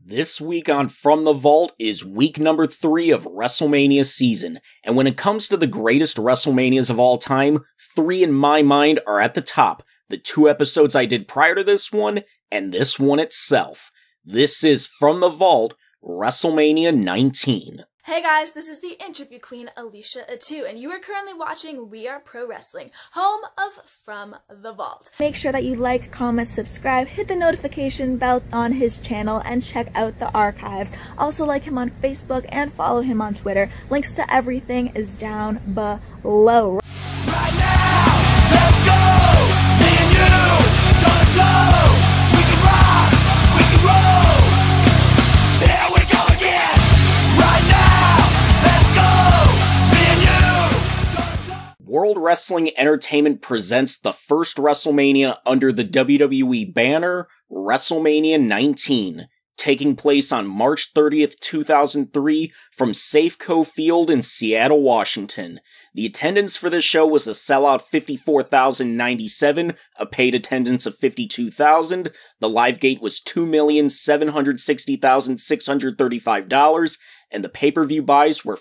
This week on From the Vault is week number 3 of WrestleMania season, and when it comes to the greatest WrestleManias of all time, 3 in my mind are at the top. The 2 episodes I did prior to this one, and this one itself. This is From the Vault, WrestleMania 19. Hey guys, this is the interview queen, Alicia Atu, and you are currently watching We Are Pro Wrestling, home of From the Vault. Make sure that you like, comment, subscribe, hit the notification bell on his channel, and check out the archives. Also like him on Facebook and follow him on Twitter. Links to everything is down below. Right now, let's go! Me and you, toe to toe. We can rock, we can roll. Here we go again. Right now, let's go! Me and you, toe to toe. World Wrestling Entertainment presents the first WrestleMania under the WWE banner, WrestleMania 19, taking place on March 30th, 2003 from Safeco Field in Seattle, Washington. The attendance for this show was a sellout 54,097, a paid attendance of 52,000. The live gate was $2,760,635, and the pay-per-view buys were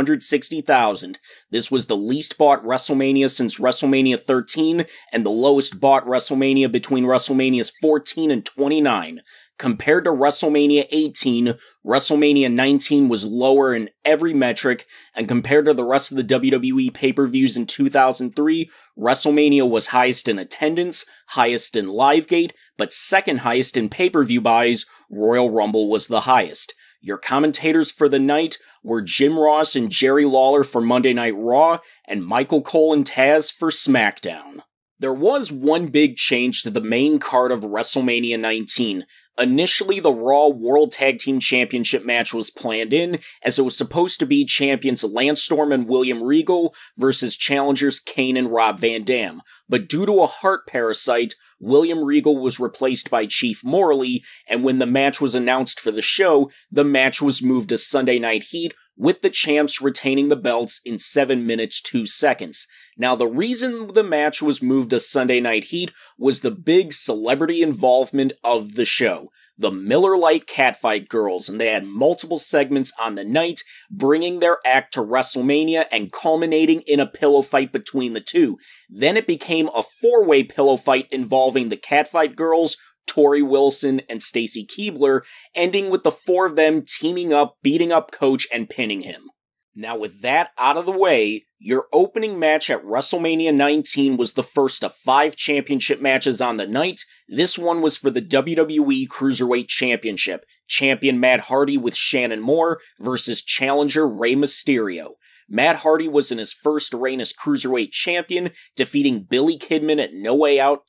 560,000. This was the least bought WrestleMania since WrestleMania 13, and the lowest bought WrestleMania between WrestleManias 14 and 29. Compared to WrestleMania 18, WrestleMania 19 was lower in every metric, and compared to the rest of the WWE pay-per-views in 2003, WrestleMania was highest in attendance, highest in live gate, but second highest in pay-per-view buys. Royal Rumble was the highest. Your commentators for the night were Jim Ross and Jerry Lawler for Monday Night Raw, and Michael Cole and Taz for SmackDown. There was one big change to the main card of WrestleMania 19. Initially, the Raw World Tag Team Championship match was planned in, as it was supposed to be champions Lance Storm and William Regal versus challengers Kane and Rob Van Dam. But due to a heart parasite, William Regal was replaced by Chief Morley, and when the match was announced for the show, the match was moved to Sunday Night Heat, with the champs retaining the belts in 7 minutes 2 seconds. Now, the reason the match was moved to Sunday Night Heat was the big celebrity involvement of the show. The Miller Lite Catfight Girls, and they had multiple segments on the night, bringing their act to WrestleMania and culminating in a pillow fight between the two. Then it became a 4-way pillow fight involving the Catfight Girls, Tori Wilson, and Stacy Keibler, ending with the 4 of them teaming up, beating up Coach, and pinning him. Now with that out of the way, your opening match at WrestleMania 19 was the first of 5 championship matches on the night. This one was for the WWE Cruiserweight Championship. Champion Matt Hardy with Shannon Moore versus challenger Rey Mysterio. Matt Hardy was in his first reign as Cruiserweight Champion, defeating Billy Kidman at No Way Out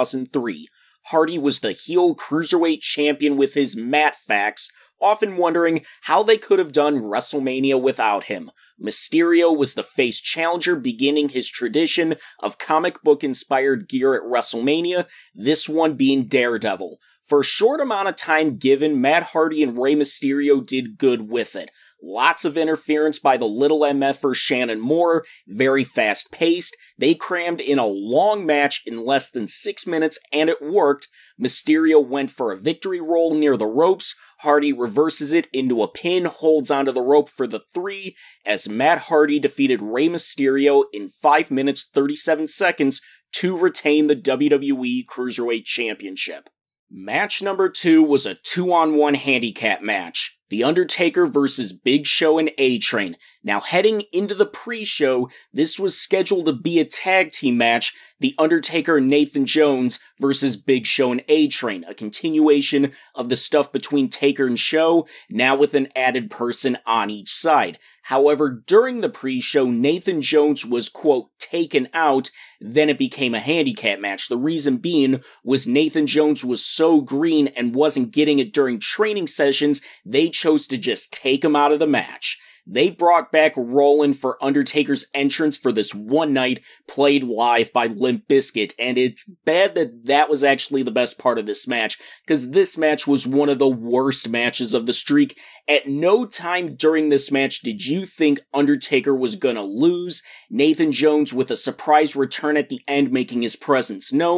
2003. Hardy was the heel Cruiserweight Champion with his Matt facts, often wondering how they could have done WrestleMania without him. Mysterio was the face challenger, beginning his tradition of comic book-inspired gear at WrestleMania, this one being Daredevil. For a short amount of time given, Matt Hardy and Rey Mysterio did good with it. Lots of interference by the little MFer Shannon Moore, very fast-paced. They crammed in a long match in less than 6 minutes, and it worked. Mysterio went for a victory roll near the ropes. Hardy reverses it into a pin, holds onto the rope for the 3, as Matt Hardy defeated Rey Mysterio in 5 minutes 37 seconds to retain the WWE Cruiserweight Championship. Match number 2 was a 2-on-1 handicap match. The Undertaker versus Big Show and A-Train. Now heading into the pre-show, this was scheduled to be a tag team match, The Undertaker and Nathan Jones versus Big Show and A-Train, a continuation of the stuff between Taker and Show, now with an added person on each side. However, during the pre-show, Nathan Jones was, quote, taken out, then it became a handicap match. The reason being was Nathan Jones was so green and wasn't getting it during training sessions, they chose to just take him out of the match. They brought back Rollin for Undertaker's entrance for this one night, played live by Limp Bizkit, and it's bad that that was actually the best part of this match, because this match was one of the worst matches of the streak. At no time during this match did you think Undertaker was gonna lose. Nathan Jones with a surprise return at the end making his presence known.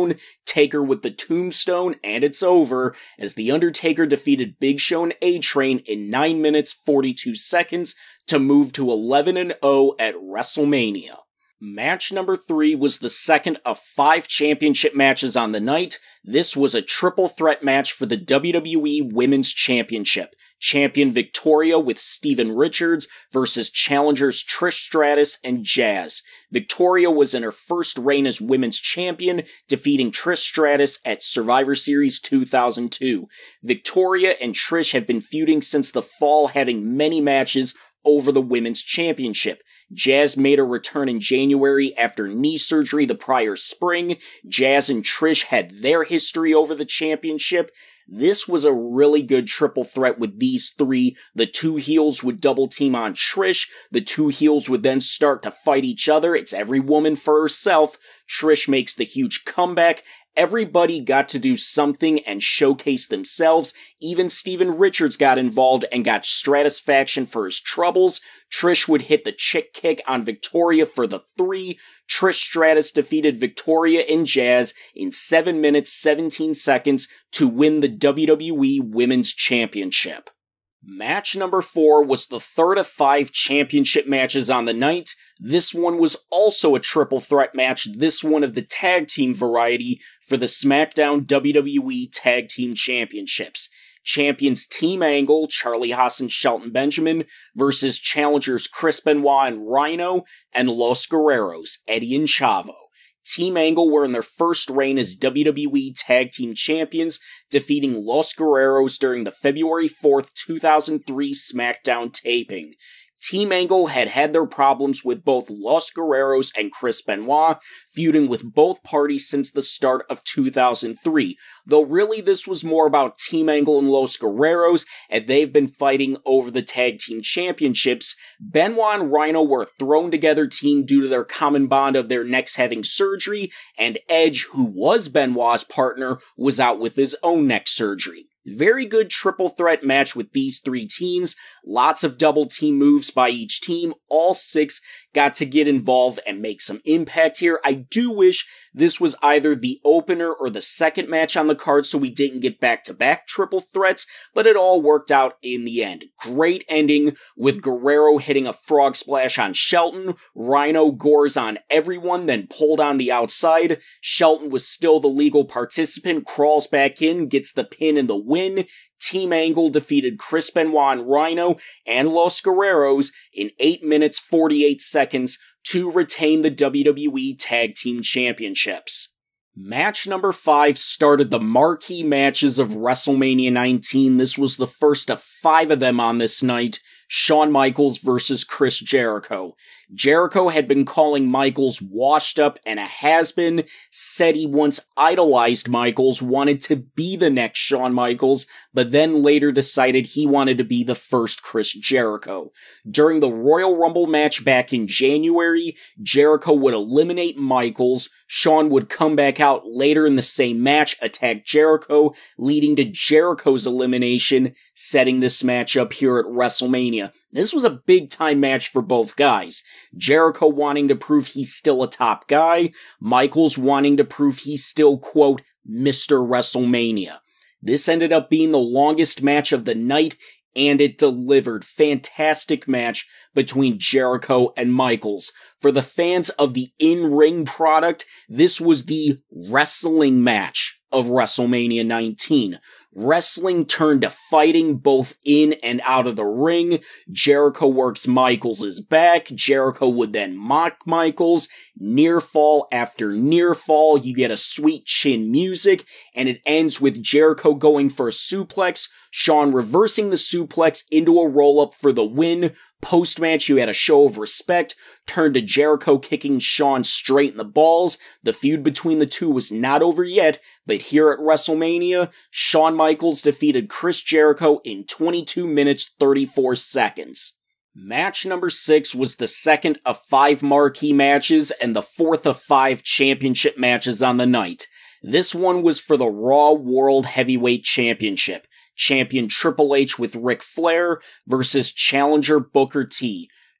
Taker with the tombstone, and it's over, as The Undertaker defeated Big Show and A-Train in 9 minutes 42 seconds to move to 11-0 at WrestleMania. Match number 3 was the second of 5 championship matches on the night. This was a triple threat match for the WWE Women's Championship. Champion Victoria with Steven Richards versus challengers Trish Stratus and Jazz. Victoria was in her first reign as women's champion, defeating Trish Stratus at Survivor Series 2002. Victoria and Trish have been feuding since the fall, having many matches over the women's championship. Jazz made her return in January after knee surgery the prior spring. Jazz and Trish had their history over the championship. This was a really good triple threat with these three. The two heels would double team on Trish. The two heels would then start to fight each other. It's every woman for herself. Trish makes the huge comeback. Everybody got to do something and showcase themselves. Even Steven Richards got involved and got stratisfaction for his troubles. Trish would hit the chick kick on Victoria for the 3. Trish Stratus defeated Victoria and Jazz in 7 minutes 17 seconds to win the WWE Women's Championship. Match number 4 was the third of 5 championship matches on the night. This one was also a triple threat match, this one of the tag team variety for the SmackDown WWE Tag Team Championships. Champions Team Angle, Charlie Haas and Shelton Benjamin, versus challengers Chris Benoit and Rhino, and Los Guerreros, Eddie and Chavo. Team Angle were in their first reign as WWE Tag Team Champions, defeating Los Guerreros during the February 4th, 2003 SmackDown taping. Team Angle had had their problems with both Los Guerreros and Chris Benoit, feuding with both parties since the start of 2003, though really this was more about Team Angle and Los Guerreros, and they've been fighting over the Tag Team Championships. Benoit and Rhino were a thrown-together team due to their common bond of their necks having surgery, and Edge, who was Benoit's partner, was out with his own neck surgery. Very good triple threat match with these 3 teams. Lots of double team moves by each team. All 6 got to get involved and make some impact here. I do wish this was either the opener or the second match on the card so we didn't get back-to-back triple threats, but it all worked out in the end. Great ending with Guerrero hitting a frog splash on Shelton. Rhino gores on everyone, then pulled on the outside. Shelton was still the legal participant, crawls back in, gets the pin and the win. Team Angle defeated Chris Benoit and Rhino and Los Guerreros in 8 minutes 48 seconds to retain the WWE Tag Team Championships. Match number 5 started the marquee matches of WrestleMania 19. This was the first of 5 of them on this night. Shawn Michaels versus Chris Jericho. Jericho had been calling Michaels washed up and a has-been, said he once idolized Michaels, wanted to be the next Shawn Michaels, but then later decided he wanted to be the first Chris Jericho. During the Royal Rumble match back in January, Jericho would eliminate Michaels. Shawn would come back out later in the same match, attack Jericho, leading to Jericho's elimination, setting this match up here at WrestleMania. This was a big-time match for both guys. Jericho wanting to prove he's still a top guy, Michaels wanting to prove he's still, quote, Mr. WrestleMania. This ended up being the longest match of the night, and it delivered. Fantastic match between Jericho and Michaels. For the fans of the in-ring product, this was the wrestling match of WrestleMania 19. Wrestling turned to fighting both in and out of the ring. Jericho works Michaels' back. Jericho would then mock Michaels. Near fall after near fall, you get a sweet chin music, and it ends with Jericho going for a suplex, Shawn reversing the suplex into a roll-up for the win. Post-match, you had a show of respect, turned to Jericho kicking Shawn straight in the balls. The feud between the two was not over yet, but here at WrestleMania, Shawn Michaels defeated Chris Jericho in 22 minutes 34 seconds. Match number 6 was the second of 5 marquee matches and the fourth of 5 championship matches on the night. This one was for the Raw World Heavyweight Championship. Champion Triple H with Ric Flair versus challenger Booker T.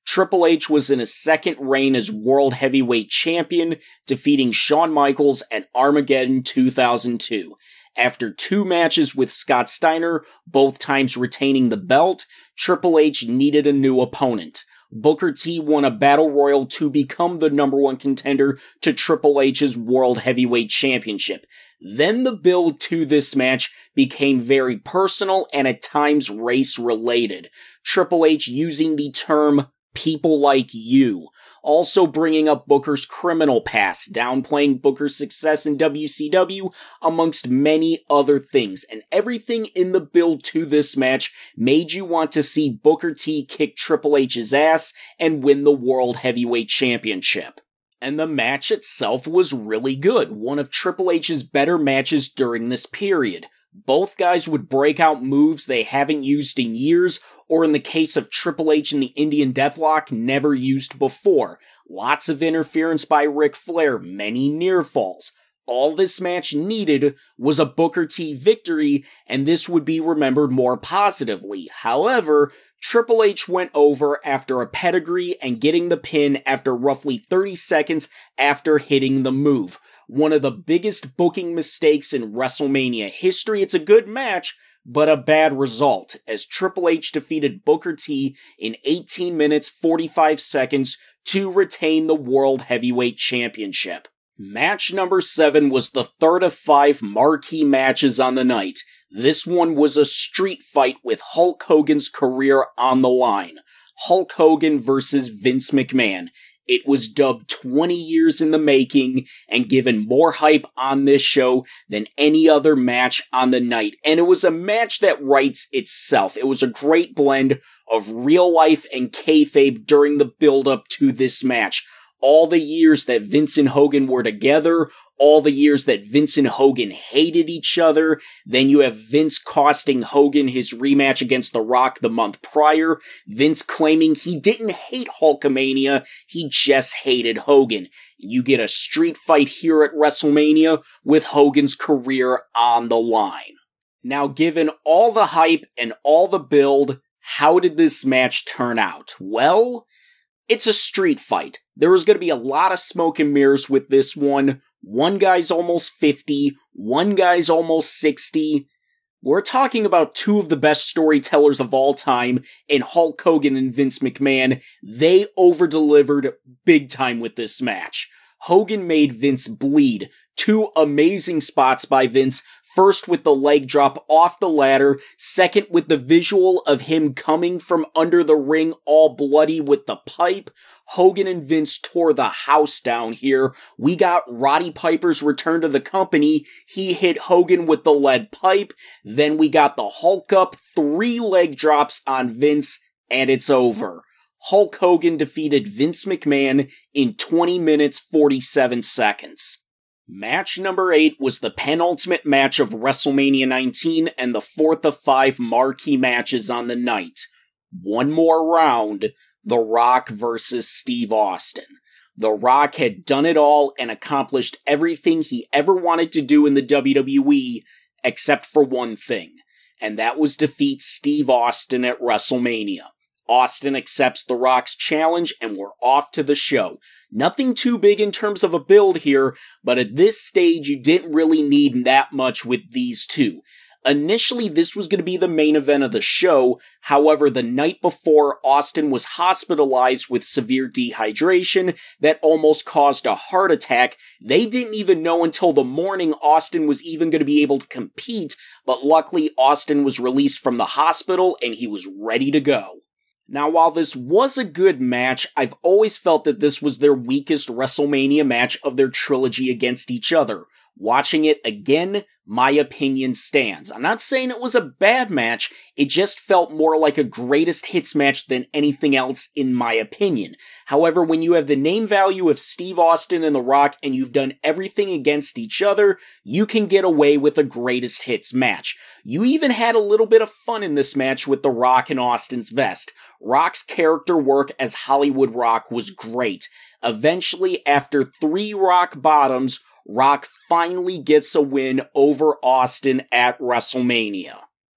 Triple H was in his second reign as World Heavyweight Champion, defeating Shawn Michaels at Armageddon 2002. After 2 matches with Scott Steiner, both times retaining the belt, Triple H needed a new opponent. Booker T won a Battle Royal to become the #1 contender to Triple H's World Heavyweight Championship. Then the build to this match became very personal and at times race-related. Triple H using the term "people like you," also bringing up Booker's criminal past, downplaying Booker's success in WCW, amongst many other things. And everything in the build to this match made you want to see Booker T kick Triple H's ass and win the World Heavyweight Championship. And the match itself was really good, one of Triple H's better matches during this period. Both guys would break out moves they haven't used in years, or in the case of Triple H in the Indian Deathlock, never used before. Lots of interference by Ric Flair, many near falls. All this match needed was a Booker T victory, and this would be remembered more positively. However, Triple H went over after a pedigree and getting the pin after roughly 30 seconds after hitting the move. One of the biggest booking mistakes in WrestleMania history. It's a good match, but a bad result, as Triple H defeated Booker T in 18 minutes 45 seconds to retain the World Heavyweight Championship. Match number 7 was the third of 5 marquee matches on the night. This one was a street fight with Hulk Hogan's career on the line. Hulk Hogan versus Vince McMahon. It was dubbed 20 years in the making and given more hype on this show than any other match on the night. And it was a match that writes itself. It was a great blend of real life and kayfabe during the build-up to this match. All the years that Vince and Hogan were together, all the years that Vince and Hogan hated each other. Then you have Vince costing Hogan his rematch against The Rock the month prior. Vince claiming he didn't hate Hulkamania, he just hated Hogan. You get a street fight here at WrestleMania with Hogan's career on the line. Now, given all the hype and all the build, how did this match turn out? Well, it's a street fight. There was going to be a lot of smoke and mirrors with this one. One guy's almost 50, one guy's almost 60. We're talking about 2 of the best storytellers of all time in Hulk Hogan and Vince McMahon. They over-delivered big time with this match. Hogan made Vince bleed. 2 amazing spots by Vince. First with the leg drop off the ladder. Second with the visual of him coming from under the ring all bloody with the pipe. Hogan and Vince tore the house down here. We got Roddy Piper's return to the company. He hit Hogan with the lead pipe. Then we got the Hulk up, 3 leg drops on Vince, and it's over. Hulk Hogan defeated Vince McMahon in 20 minutes 47 seconds. Match number 8 was the penultimate match of WrestleMania 19 and the 4th of 5 marquee matches on the night. One more round. The Rock versus Steve Austin. The Rock had done it all and accomplished everything he ever wanted to do in the WWE, except for one thing, and that was defeat Steve Austin at WrestleMania. Austin accepts The Rock's challenge and we're off to the show. Nothing too big in terms of a build here, but at this stage you didn't really need that much with these two. Initially, this was going to be the main event of the show. However, the night before, Austin was hospitalized with severe dehydration that almost caused a heart attack. They didn't even know until the morning Austin was even going to be able to compete, but luckily Austin was released from the hospital and he was ready to go. Now, while this was a good match, I've always felt that this was their weakest WrestleMania match of their trilogy against each other. Watching it again, my opinion stands. I'm not saying it was a bad match, it just felt more like a greatest hits match than anything else in my opinion. However, when you have the name value of Steve Austin and The Rock and you've done everything against each other, you can get away with a greatest hits match. You even had a little bit of fun in this match with The Rock and Austin's vest. Rock's character work as Hollywood Rock was great. Eventually, after 3 rock bottoms, Rock finally gets a win over Austin at WrestleMania.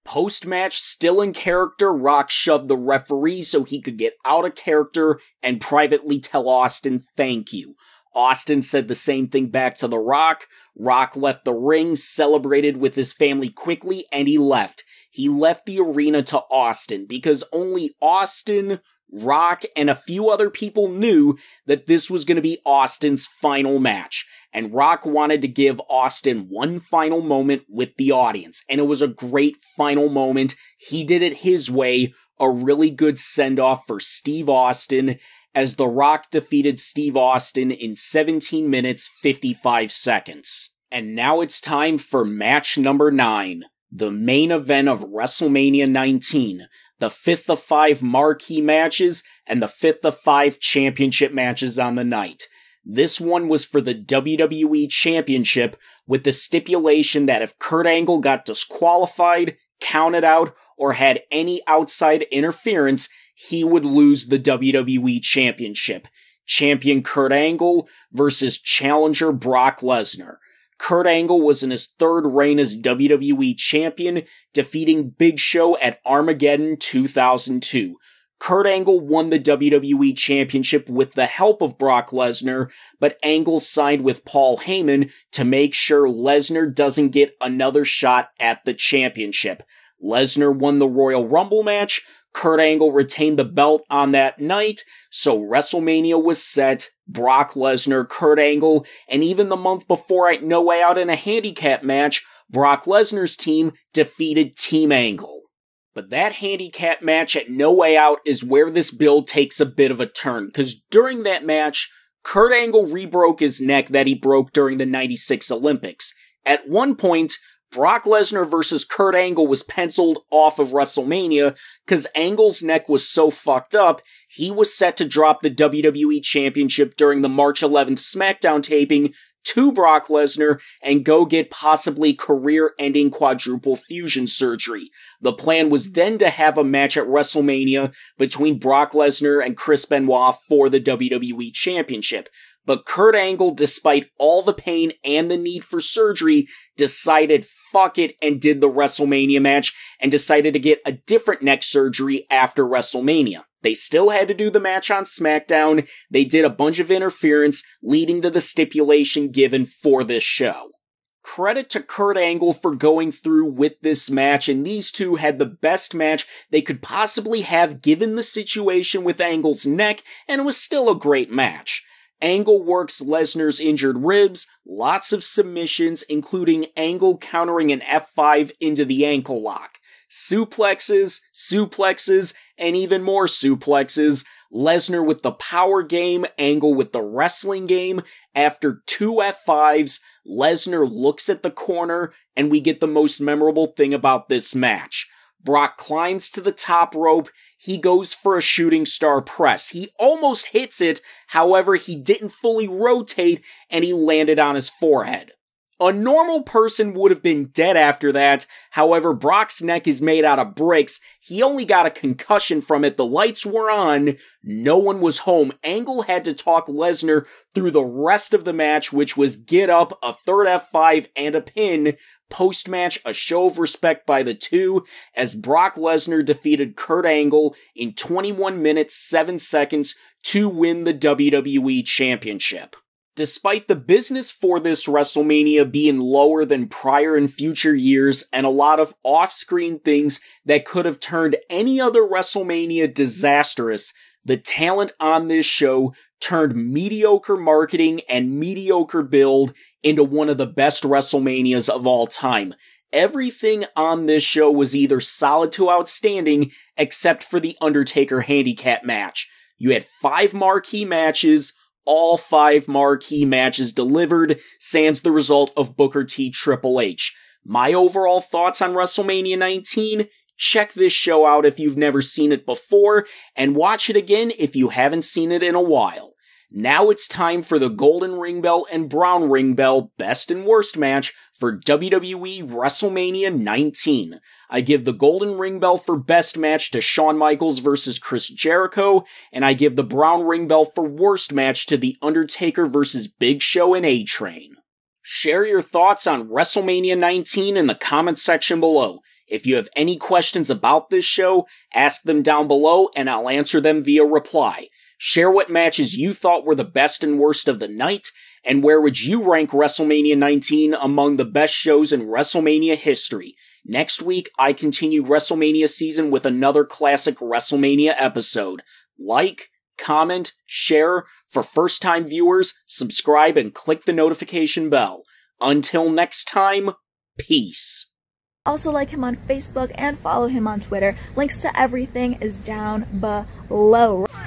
Post-match, still in character, Rock shoved the referee so he could get out of character and privately tell Austin thank you. Austin said the same thing back to The Rock. Rock left the ring, celebrated with his family quickly, and he left. He left the arena to Austin because only Austin, Rock, and a few other people knew that this was going to be Austin's final match. And Rock wanted to give Austin one final moment with the audience. And it was a great final moment. He did it his way. A really good send-off for Steve Austin, as The Rock defeated Steve Austin in 17 minutes, 55 seconds. And now it's time for match number 9, the main event of WrestleMania 19, the 5th of 5 marquee matches, and the 5th of 5 championship matches on the night. This one was for the WWE Championship, with the stipulation that if Kurt Angle got disqualified, counted out, or had any outside interference, he would lose the WWE Championship. Champion Kurt Angle versus challenger Brock Lesnar. Kurt Angle was in his 3rd reign as WWE Champion, defeating Big Show at Armageddon 2002. Kurt Angle won the WWE Championship with the help of Brock Lesnar, but Angle signed with Paul Heyman to make sure Lesnar doesn't get another shot at the championship. Lesnar won the Royal Rumble match. Kurt Angle retained the belt on that night, so WrestleMania was set. Brock Lesnar, Kurt Angle, and even the month before at No Way Out in a handicap match, Brock Lesnar's team defeated Team Angle. But that handicap match at No Way Out is where this build takes a bit of a turn, because during that match, Kurt Angle rebroke his neck that he broke during the '96 Olympics. At one point, Brock Lesnar versus Kurt Angle was penciled off of WrestleMania because Angle's neck was so fucked up, he was set to drop the WWE Championship during the March 11th SmackDown taping to Brock Lesnar and go get possibly career-ending quadruple fusion surgery. The plan was then to have a match at WrestleMania between Brock Lesnar and Chris Benoit for the WWE Championship. But Kurt Angle, despite all the pain and the need for surgery, decided fuck it and did the WrestleMania match and decided to get a different neck surgery after WrestleMania. They still had to do the match on SmackDown. They did a bunch of interference, leading to the stipulation given for this show. Credit to Kurt Angle for going through with this match, and these two had the best match they could possibly have given the situation with Angle's neck, and it was still a great match. Angle works Lesnar's injured ribs, lots of submissions, including Angle countering an F5 into the ankle lock. Suplexes, and even more suplexes. Lesnar with the power game, Angle with the wrestling game. After 2 F5s, Lesnar looks at the corner, and we get the most memorable thing about this match. Brock climbs to the top rope. He goes for a shooting star press. He almost hits it, however, he didn't fully rotate, and he landed on his forehead. A normal person would have been dead after that, however, Brock's neck is made out of bricks. He only got a concussion from it, the lights were on, no one was home. Angle had to talk Lesnar through the rest of the match, which was get up, a 3rd F5, and a pin. Post-match, a show of respect by the two, as Brock Lesnar defeated Kurt Angle in 21 minutes, 7 seconds to win the WWE Championship. Despite the business for this WrestleMania being lower than prior and future years, and a lot of off-screen things that could have turned any other WrestleMania disastrous, the talent on this show turned mediocre marketing and mediocre build into one of the best WrestleManias of all time. Everything on this show was either solid to outstanding, except for the Undertaker handicap match. You had 5 marquee matches, all 5 marquee matches delivered, sans the result of Booker T Triple H. My overall thoughts on WrestleMania 19? Check this show out if you've never seen it before, and watch it again if you haven't seen it in a while. Now it's time for the Golden Ring Bell and Brown Ring Bell Best and Worst match for WWE WrestleMania 19. I give the Golden Ring Bell for Best match to Shawn Michaels versus Chris Jericho, and I give the Brown Ring Bell for Worst match to The Undertaker versus Big Show and A-Train. Share your thoughts on WrestleMania 19 in the comments section below. If you have any questions about this show, ask them down below and I'll answer them via reply. Share what matches you thought were the best and worst of the night, and where would you rank WrestleMania 19 among the best shows in WrestleMania history. Next week, I continue WrestleMania season with another classic WrestleMania episode. Like, comment, share. For first-time viewers, subscribe and click the notification bell. Until next time, peace. Also like him on Facebook and follow him on Twitter. Links to everything is down below.